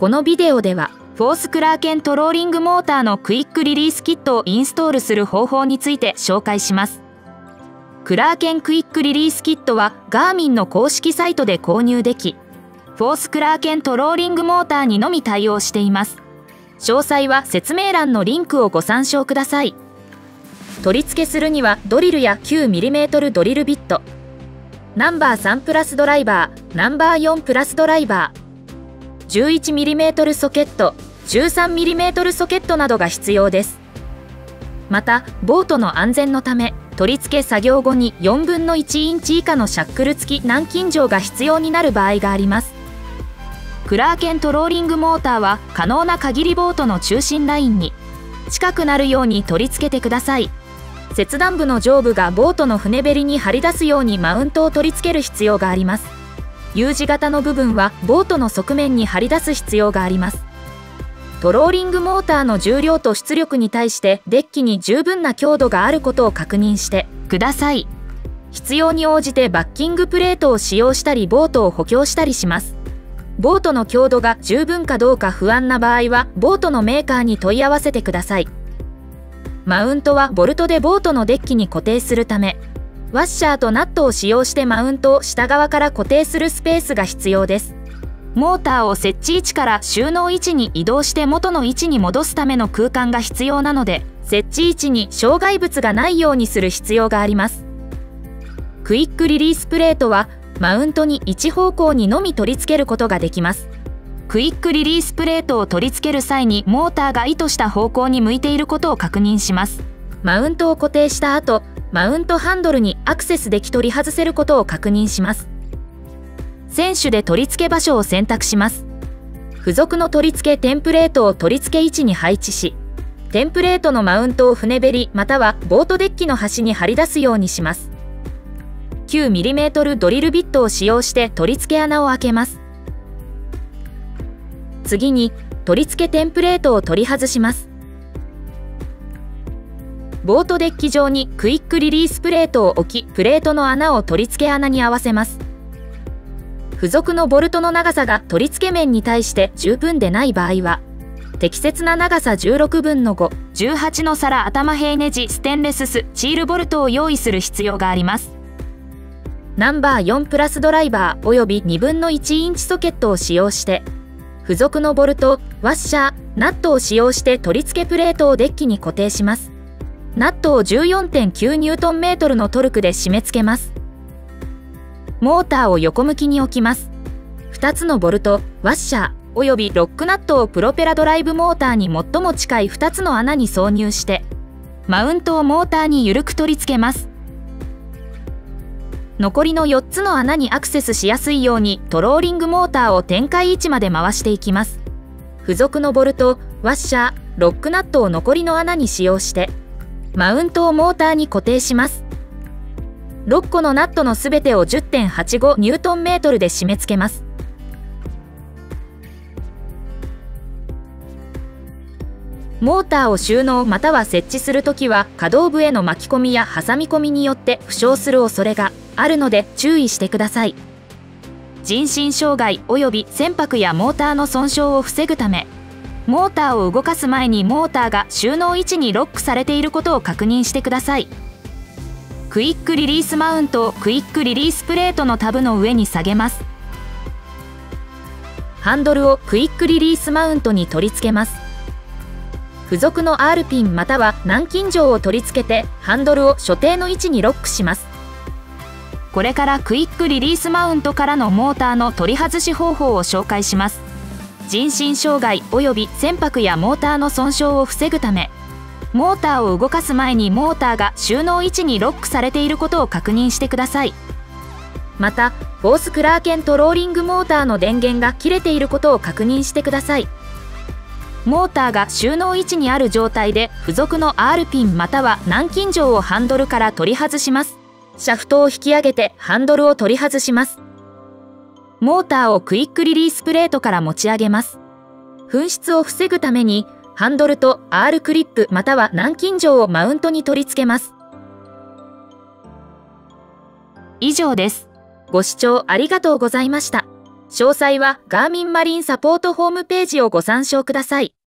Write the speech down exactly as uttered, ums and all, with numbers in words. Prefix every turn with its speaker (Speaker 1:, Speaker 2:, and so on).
Speaker 1: このビデオでは、フォースクラーケントローリングモーターのクイックリリースキットをインストールする方法について紹介します。クラーケンクイックリリースキットはガーミンの公式サイトで購入でき、フォースクラーケントローリングモーターにのみ対応しています。詳細は説明欄のリンクをご参照ください。取り付けするにはドリルや きゅうミリメートル ドリルビット、ナンバーさんプラスドライバー、ナンバーよんプラスドライバー、じゅういちミリメートル ソケット、じゅうさんミリメートル ソケットなどが必要です。また、ボートの安全のため、取り付け作業後によんぶんのいちインチ以下のシャックル付き南京錠が必要になる場合があります。クラーケントローリングモーターは可能な限りボートの中心ラインに近くなるように取り付けてください。切断部の上部がボートの船べりに張り出すようにマウントを取り付ける必要があります。U 字型の部分はボートの側面に張り出す必要があります。トローリングモーターの重量と出力に対してデッキに十分な強度があることを確認してください。必要に応じてバッキングプレートを使用したりボートを補強したりします。ボートの強度が十分かどうか不安な場合はボートのメーカーに問い合わせてください。マウントはボルトでボートのデッキに固定するため、ワッシャーとナットを使用してマウントを下側から固定するスペースが必要です。モーターを設置位置から収納位置に移動して元の位置に戻すための空間が必要なので、設置位置に障害物がないようにする必要があります。クイックリリースプレートはマウントに一方向にのみ取り付けることができます。クイックリリースプレートを取り付ける際にモーターが意図した方向に向いていることを確認します。マウントを固定した後、マウントハンドルにアクセスでき取り外せることを確認します。選手で取り付け場所を選択します。付属の取り付けテンプレートを取り付け位置に配置し、テンプレートのマウントを船べりまたはボートデッキの端に張り出すようにします。きゅうミリメートル ドリルビットを使用して取り付け穴を開けます。次に取り付けテンプレートを取り外します。ボートデッキ上にクイックリリースプレートを置き、プレートの穴を取り付け穴に合わせます。付属のボルトの長さが取り付け面に対して十分でない場合は、適切な長さじゅうろくぶんのご、じゅうはちの皿頭平ネジステンレススチールボルトを用意する必要があります。ナンバーよんプラスドライバーおよびにぶんのいちインチソケットを使用して、付属のボルト、ワッシャー、ナットを使用して取り付けプレートをデッキに固定します。ナットを じゅうよんてんきゅうニュートンメートルのトルクで締め付けます。モーターを横向きに置きます。ふたつのボルト、ワッシャー、およびロックナットをプロペラドライブモーターに最も近いふたつの穴に挿入して、マウントをモーターに緩く取り付けます。残りのよっつの穴にアクセスしやすいようにトローリングモーターを展開位置まで回していきます。付属のボルト、ワッシャー、ロックナットを残りの穴に使用して、マウントをモーターに固定します。ろっこのナットのすべてを じゅってんはちごニュートンメートルで締め付けます。モーターを収納または設置するときは可動部への巻き込みや挟み込みによって負傷する恐れがあるので注意してください。人身障害及び船舶やモーターの損傷を防ぐため、モーターを動かす前にモーターが収納位置にロックされていることを確認してください。クイックリリースマウントをクイックリリースプレートのタブの上に下げます。ハンドルをクイックリリースマウントに取り付けます。付属の アール ピンまたは南京錠を取り付けてハンドルを所定の位置にロックします。これからクイックリリースマウントからのモーターの取り外し方法を紹介します。人身障害及び船舶やモーターの損傷を防ぐため、モーターを動かす前にモーターが収納位置にロックされていることを確認してください。また、フォースクラーケントローリングモーターの電源が切れていることを確認してください。モーターが収納位置にある状態で付属の アール ピンまたは南京錠をハンドルから取り外します。シャフトを引き上げてハンドルを取り外します。モーターをクイックリリースプレートから持ち上げます。紛失を防ぐためにハンドルと アール クリップまたは南京錠をマウントに取り付けます。以上です。ご視聴ありがとうございました。 詳細はガーミンマリンサポートホームページをご参照ください。